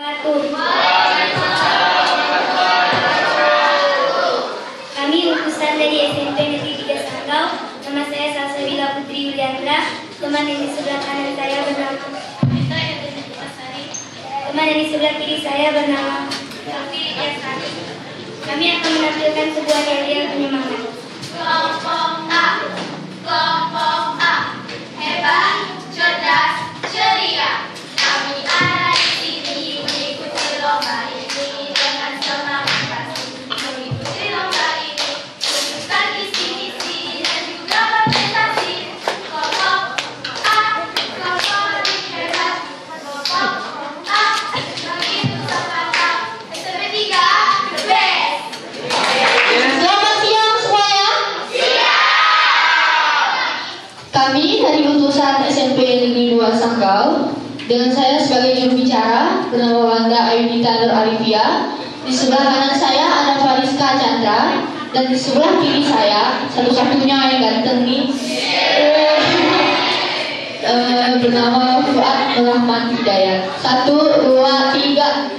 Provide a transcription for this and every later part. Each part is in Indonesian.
Kami utusan dari SMP Negeri 3 Sanggau. Nama saya Salsabila Putri Yuliandra. Teman yang di sebelah kanan saya bernama teman yang di sebelah kiri saya bernama Safi Yasani. Kami akan menampilkan sebuah yel-yel penyemangat. Kelompok A, kelompok A, hebat, cerdas, ceria. Kami ada di sini mengikuti lomba ini dengan semangat. Mengikuti lomba ini, tunjukkan visi-misi dan juga berprestasi. Kelompok A, kelompok lebih hebat. Kelompok A, begitu semangat. SMP 3, the best. Selamat siang semuanya. Kami dari utusan SMP Negeri 2 Sanggau. Dengan saya sebagai juru bicara bernama Wanda Ayudita Nur Arifia. Di sebelah kanan saya ada Fariska Chandra dan di sebelah kiri saya satu-satunya yang ganteng nih bernama Fuad Rahman Hidayat. 1, 2, 3.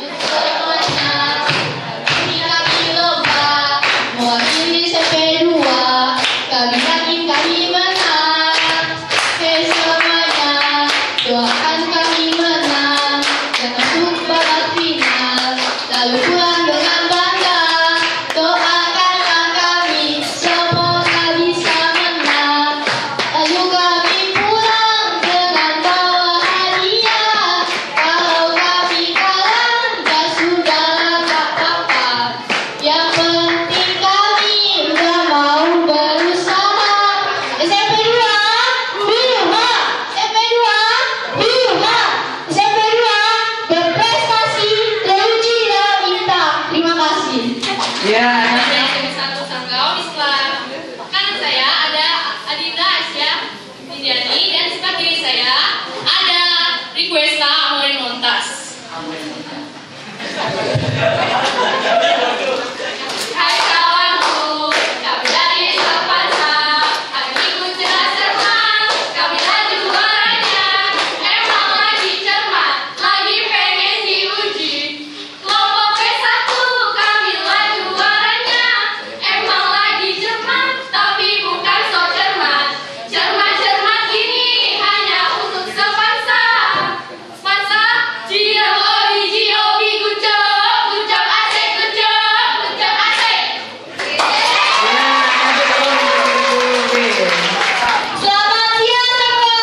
Mewakili SMP 2, kami yakin kami menang. Semuanya doakan kami menang dan masuk babak final, lalu pulang dengan bangga. Doakanlah kami semoga bisa menang, lalu kami pulang dengan bawa hadiah. Kalau kami kalah gak sudahlah gak apa-apa, yang penting kami udah mau berusaha. SMP 2 di rumah, SMP 2 di rumah, SMP 2 berprestasi, teruji dan minta. Terima kasih. Ya, Dari satu Sanggau, di sebelah kanan saya ada Adinda Asya Indiani dan di sebelah kiri saya ada Requesta Amorin Montas. Hai kawanku, kami dari Sepansa, kami ikut cerdas cermat, kami lagi juaranya, emang lagi cermat, lagi pengen diuji. Kelompok P1 kami lagi juaranya, emang lagi cermat, tapi bukan so cermat. Cermat-cermat ini hanya untuk Sepansa. Sepansa, G-O-B, good job, asik, good job, asik. Selamat siang semua.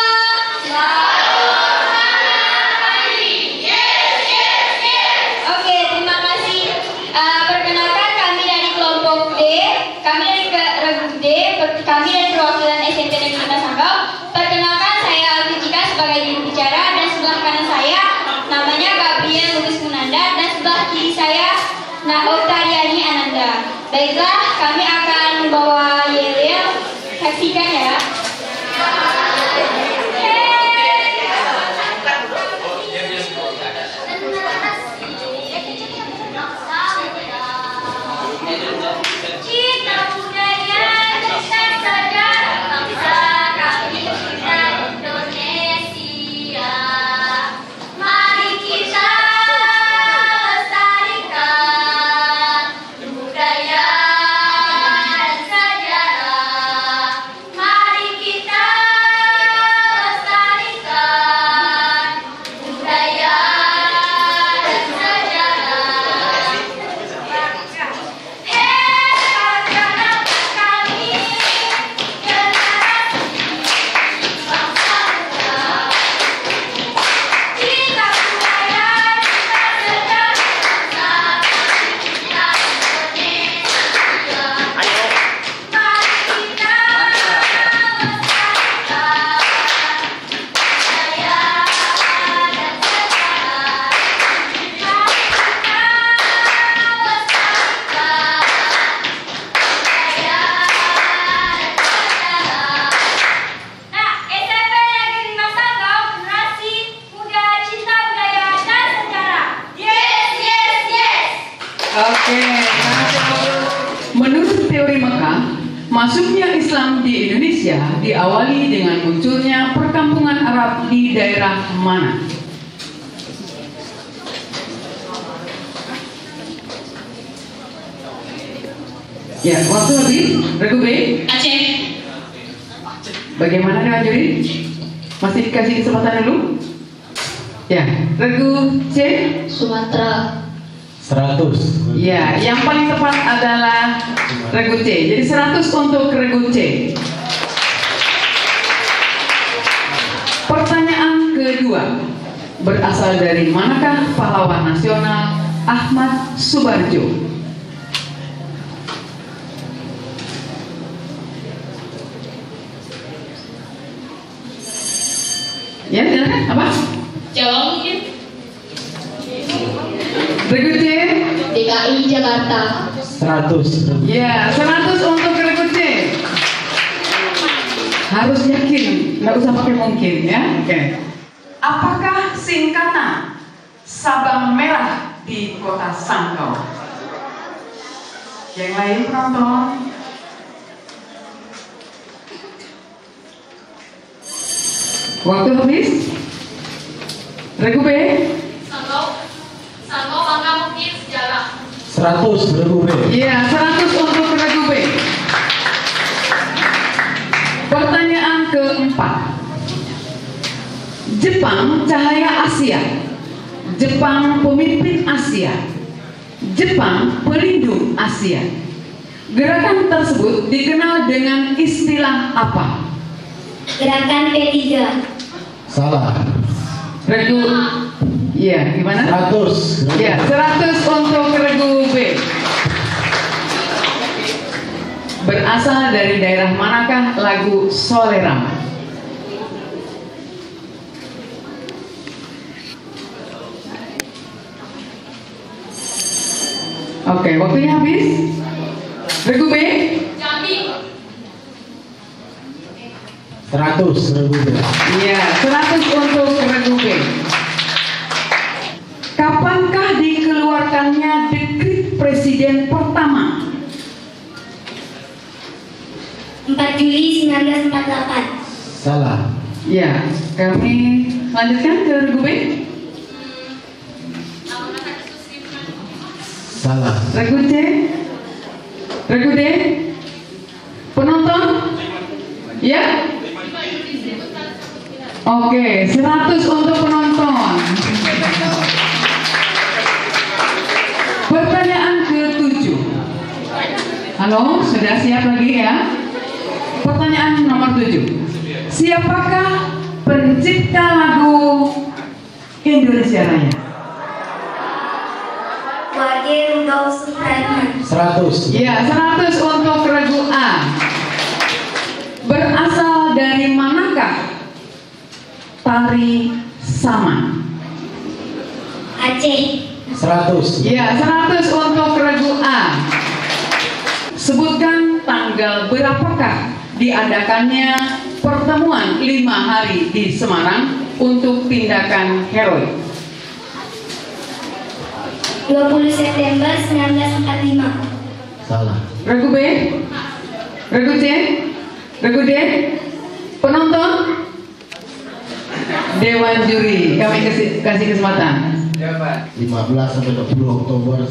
Oke, terima kasih. Perkenalkan kami dari kelompok D, kami dari regu D, kami dari perwakilan SMP Negeri 5 Sanggau. Perkenalkan saya Alfi Cika sebagai juru bicara dan sebelah kanan saya namanya Gabriel Lubis Munanda dan sebelah kiri saya Naotariani Ananda. Baiklah, kami akan membawa yel-yel. Saksikan ya. Cinta budaya, cinta sejarah bangsa kami cinta Indonesia. Mari kita lestarikan budaya dan sejarah. Mari kita lestarikan budaya dan sejarah. Hebat anak kami, generasi bangsa muda. Cinta budaya, cinta sejarah bangsa kami cinta Indonesia. Mari kita lestarikan budaya dan sejarah. Mari kita Nah, SMP Negeri 5 Sanggau, generasi muda cinta budaya dan sejarah. Yes, yes, yes. oke. Menurut teori Mekah, masuknya Islam di Indonesia diawali dengan munculnya perkampungan Arab di daerah mana? Ya, waktu habis. Regu B. Aceh. Bagaimana dengan juri? Masih dikasih kesempatan dulu? Ya, regu C. Sumatera. 100. Ya, yang paling tepat adalah regu C. Jadi 100 untuk regu C. Pertanyaan kedua. Berasal dari manakah pahlawan nasional Ahmad Subarjo? Ya, silakan. Apa? Jawa mungkin. Regu C. DKI Jakarta. 100. Ya, 100 untuk regu C. Harus yakin, nggak usah pakai mungkin ya. Oke. Apakah singkatan Sabang Merah di Kota Sanggau? Yang lain penonton? Waktu habis. Regu B. Sanggau Bangka mungkin sejarah. 100 regu B. Iya, 100 untuk regu B. Pertanyaan keempat. Jepang cahaya Asia, Jepang pemimpin Asia, Jepang pelindung Asia. Gerakan tersebut dikenal dengan istilah apa? Gerakan P3. Salah. Regu. Iya, gimana? 100. Ya, 100 untuk regu B. Berasal dari daerah manakah lagu Soleram? Oke, waktunya habis. Regu B. Jambi. 100 regu B. Iya, 100 untuk regu B. Kapankah dikeluarkannya dekrit presiden pertama? 4 Juli 1948. Salah. Ya, kami lanjutkan ke regu B. Salah. Regu C. Regu D. Penonton? Ya? Oke, 100 untuk penonton. Pertanyaan ke-7. Halo, sudah siap lagi ya? Pertanyaan nomor 7. Siapakah pencipta lagu Indonesia Raya? WG Rudolf Supratman. 100. Ya, 100 untuk regu A. Berasal dari manakah tari saman? Aceh. 100. Ya, 100 untuk regu A. Sebutkan tanggal berapakah diadakannya pertemuan 5 hari di Semarang untuk tindakan heroik? 20 September 1945. Salah. Regu B? Regu C? Regu D? Penonton? Dewan juri, kami kasih kesempatan. 15 sampai 20 Oktober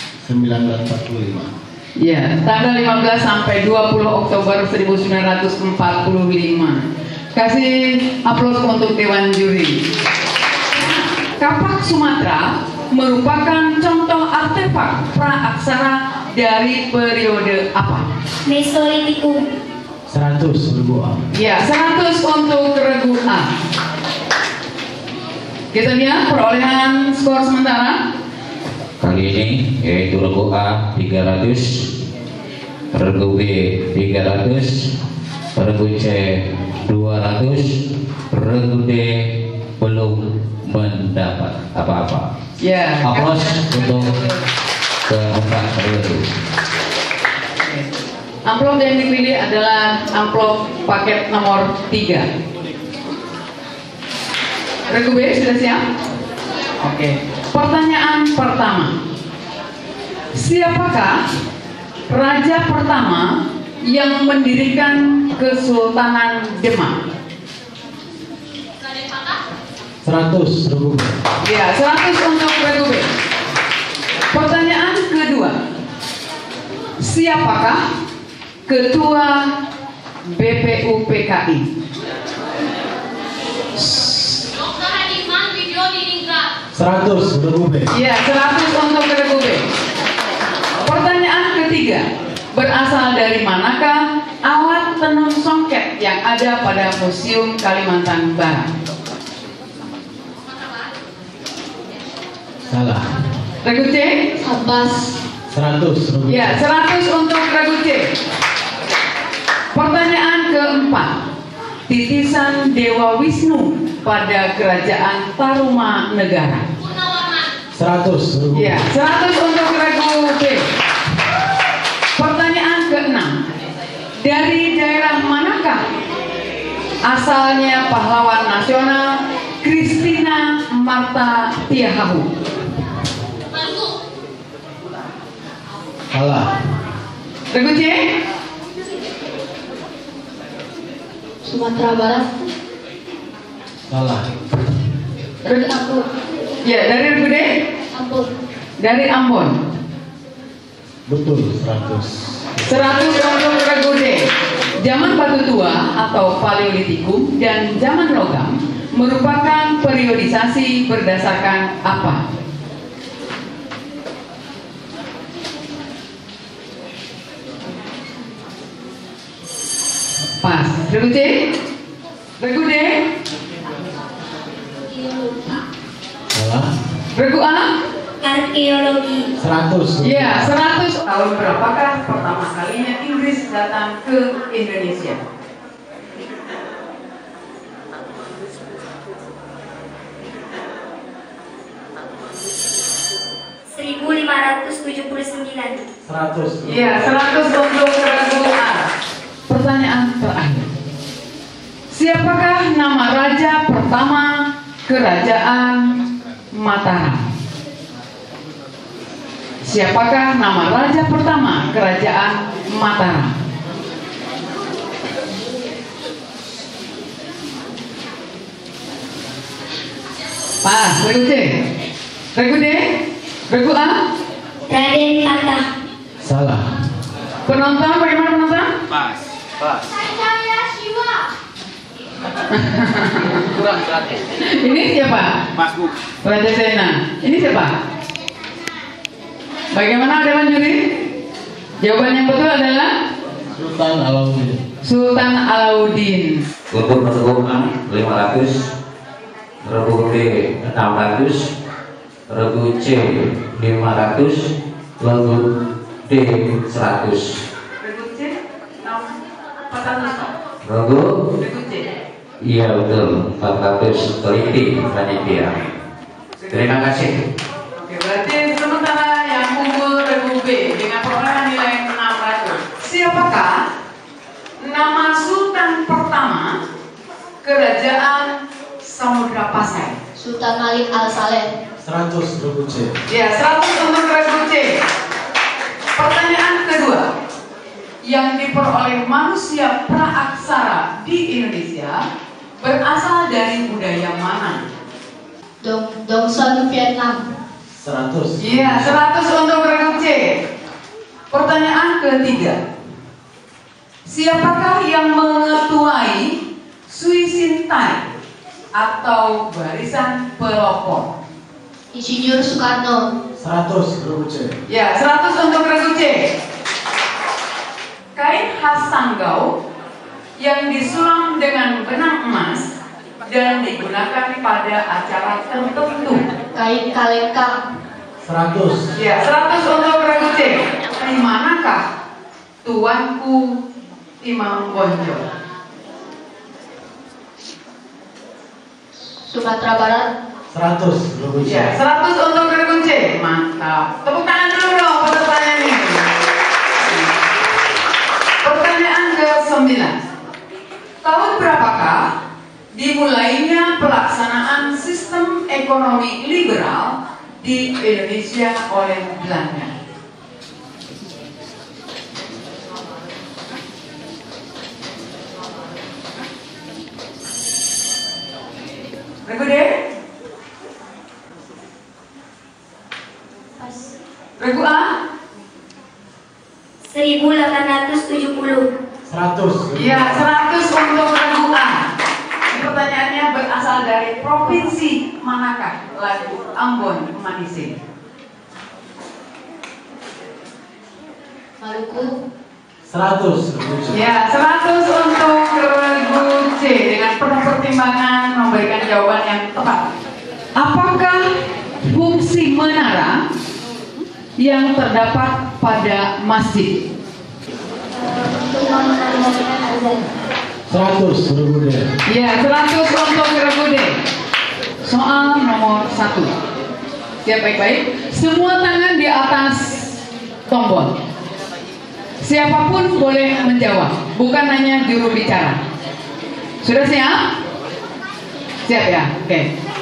1945. Ya, tanggal 15 sampai 20 Oktober 1945. Kasih aplaus untuk Dewan Juri. Kapak Sumatera merupakan contoh artefak praaksara dari periode apa? Mesolitikum. 100 regu A. Ya, 100 untuk regu A. Kita lihat perolehan skor sementara. Kali ini yaitu regu A 300, regu B 300, regu C 200, regu D belum mendapat apa-apa. Ya. Aplaus untuk keempat regu. Amplop yang dipilih adalah amplop paket nomor 3. Regu B sudah siap? Oke. Pertanyaan pertama. Siapakah raja pertama yang mendirikan Kesultanan Demak? 100 regu B. Ya, 100 untuk regu B. Pertanyaan kedua. Siapakah Ketua BPUPKI? Dr. Hadiman Video Diningrat. 100 Regu B. Ya, 100 untuk Regu B. Pertanyaan ketiga, berasal dari manakah alat tenun songket yang ada pada Museum Kalimantan Barat? Salah. Regu C? Abbas. 100 Regu B. Ya, 100 untuk Regu C. Pertanyaan keempat, titisan Dewa Wisnu pada Kerajaan Tarumanegara. 100 Regu B. Ya, 100 untuk Regu B. Pertanyaan keenam, dari daerah manakah asalnya pahlawan nasional Christina Marta Tiahahu? Salah. Regu C? Sumatera Barat. Salah. Dari Ambon. Ya, dari Regu D? Ambon. Dari Ambon. Betul 100. 100 untuk Regu D. Zaman Batu Tua atau Paleolitikum dan zaman logam merupakan periodisasi berdasarkan apa? Pas. Regu C? Regu D? Salah. Regu A? Arkeologi. 100. Ya, 100. Tahun berapakah pertama kalinya Inggris datang ke Indonesia? (1579). 100. Iya, 100 untuk Regu A. Pertanyaan terakhir. Siapakah nama raja pertama Kerajaan Mataram? Siapakah nama raja pertama Kerajaan Mataram? Pas, Regu C. Regu D? Regu A? Raden Patah. Salah. Penonton, bagaimana penonton? Pas. Saya Siwa. Kurang 100. Ini siapa? Pas, Bu. Raja Sena. Ini siapa? Bagaimana dewan juri? Jawaban yang betul adalah Sultan Alauddin. Sultan Alauddin. Untuk Regu A 500, Regu B 600, Regu C 500, Regu D 100. Regu C 400. Regu? Regu C. Iya betul, 400 teliti panitia. Terima kasih. Oke, berarti sementara yang unggul Regu B dengan perolehan nilai 600. Siapakah nama Sultan pertama Kerajaan Samudra Pasai? Sultan Malik Al-Saleh. 100 Regu C. Ya, 100 untuk Regu C. Pertanyaan kedua, yang diperoleh manusia praaksara di Indonesia berasal dari budaya mana? Dongson Vietnam. 100. Iya, 100 untuk Regu C. Pertanyaan ketiga, siapakah yang mengetuai Sui Sintai atau Barisan Pelopor? Insinyur Soekarno. 100 Regu C. Ya, 100 untuk Regu C. Kain khas Sanggau yang disulam dengan benang emas dan digunakan pada acara tertentu. Kain Kalengka. 100. Ya, 100 untuk Regu C. Di manakah Tuanku Imam Bonjol? Sumatera Barat. 100 Regu C. Ya, 100 untuk Regu C. Mantap. Tepuk tangan dulu dong pesertanya ini. Pertanyaan ke-9. Tahun berapakah dimulainya pelaksanaan sistem ekonomi liberal di Indonesia oleh Belanda? Regu D? Regu A? 1905. 1870. 100. Ya, 100 untuk regu A. Pertanyaannya berasal dari provinsi manakah? Lagu Ambon Manise. Maluku. 100 regu C. Ya, 100 untuk regu C dengan penuh pertimbangan memberikan jawaban yang tepat. Apakah fungsi menara yang terdapat pada masjid? Untuk mengkoordinasikan azan. 100 regu D. Ya, 100 untuk regu D. Soal nomor 1. Siap baik-baik. Semua tangan di atas tombol. Siapapun boleh menjawab, bukan hanya juru bicara. Sudah siap? Siap ya? Oke.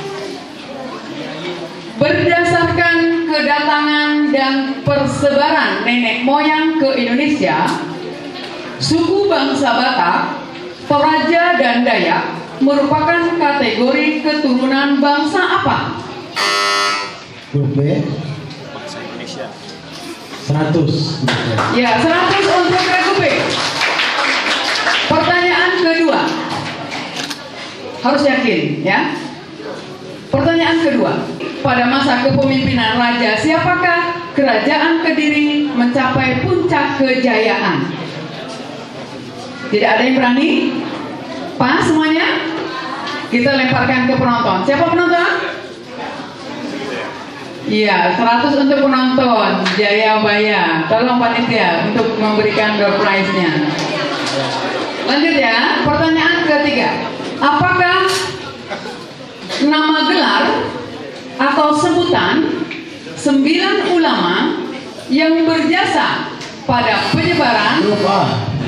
Berdasarkan kedatangan dan persebaran nenek moyang ke Indonesia, suku bangsa Batak, Toraja dan Dayak merupakan kategori keturunan bangsa apa? Grup B. 100. Ya, 100 untuk regu B. Pertanyaan kedua. Harus yakin ya. Pertanyaan kedua. Pada masa kepemimpinan Raja siapakah Kerajaan Kediri mencapai puncak kejayaan? Tidak ada yang berani? Pas semuanya? Kita lemparkan ke penonton. Siapa penonton? Iya, 100 untuk penonton Jayabaya. Tolong panitia untuk memberikan door prize-nya. Lanjut ya, pertanyaan ketiga. Apakah nama gelar atau sebutan 9 ulama yang berjasa pada penyebaran? Grup A.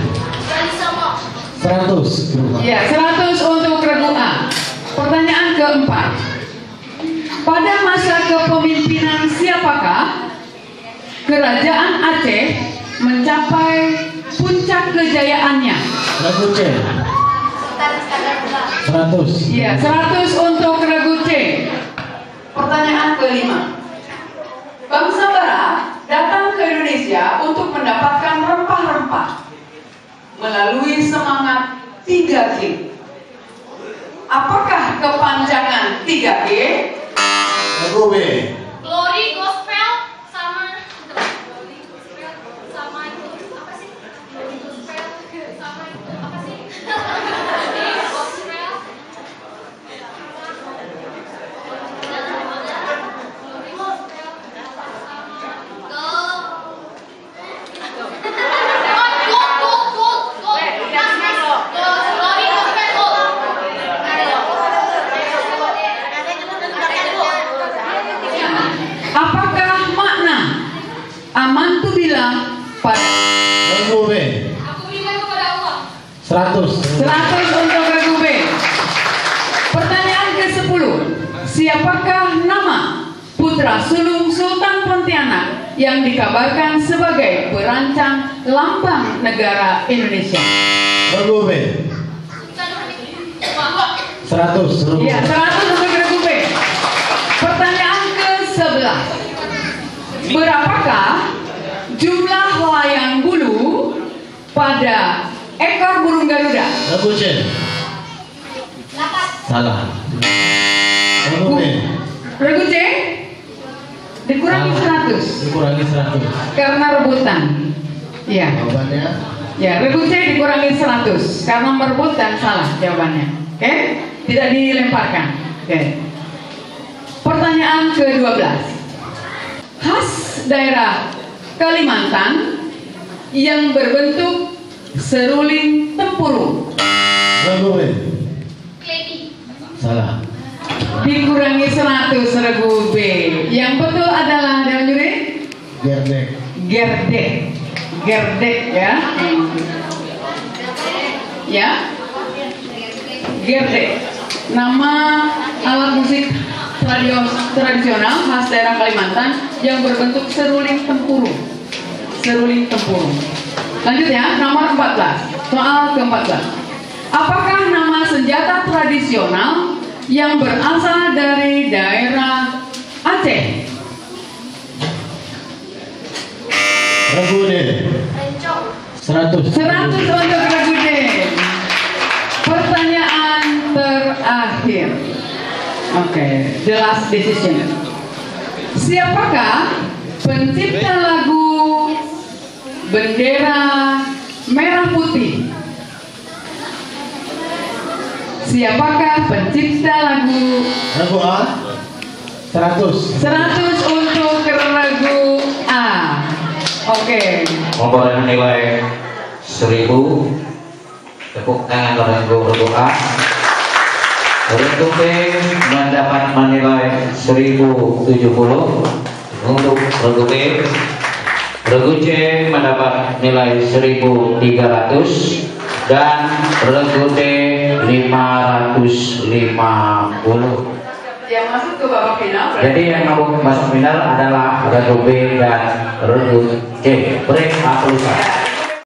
100 grup A. Ya, 100 untuk regu A. Pertanyaan keempat. Pada masa kepemimpinan siapakah Kerajaan Aceh mencapai puncak kejayaannya? Regu C. 100. Ya, 100 untuk regu C. Pertanyaan kelima. Bangsa Barat datang ke Indonesia untuk mendapatkan rempah-rempah melalui semangat 3G. Apakah kepanjangan 3G? Regu B. Glory Gospel sama itu apa sih? Glory Gospel sama itu apa sih? Glory Gospel Apakah makna amantu billah pada Regu B. Aku berikan kepada Allah. 100. 100 untuk regu B. Pertanyaan ke-10. Siapakah nama putra sulung Sultan Pontianak yang dikabarkan sebagai perancang lambang negara Indonesia? Regu B. 100 regu. Ya, 100 untuk regu B. Pertanyaan ke-11. Berapakah jumlah layang bulu pada ekor burung Garuda? Regu C. Salah. Regu B. Regu C dikurangi 100 Dikurangi 100. karena rebutan. Iya. Jawabannya Ya, regu C dikurangi 100 karena merebutkan, salah jawabannya. Oke? Tidak dilemparkan. Oke. Pertanyaan ke-12. Khas daerah Kalimantan yang berbentuk seruling tempurung. Regu B. Kleti. Salah. Dikurangi 100 regu B. Yang betul adalah Dewan Juri Gerdek. gerdek. Gerdek ya. Ya. Gerdek. Nama alat musik tradisional khas daerah Kalimantan yang berbentuk seruling tempurung. Seruling tempurung. Lanjut ya, nomor 14. Soal ke-14. Apakah nama senjata tradisional yang berasal dari daerah Aceh? Regu D. Rencong. 100. 100 untuk Regu D. Pertanyaan terakhir. Oke, the last decision. Siapakah pencipta lagu Bendera Merah Putih? Siapakah pencipta lagu? Regu A 100. 100 untuk Regu A. Oke. Memperoleh nilai 1000. Tepuk tangan Regu A. Regu B mendapat menilai 1070 untuk Regu B. Regu C mendapat nilai 1300 dan Regu D 550. Yang masuk ke babak final. Jadi yang masuk final adalah Regu B dan Regu C. Break, aplaus.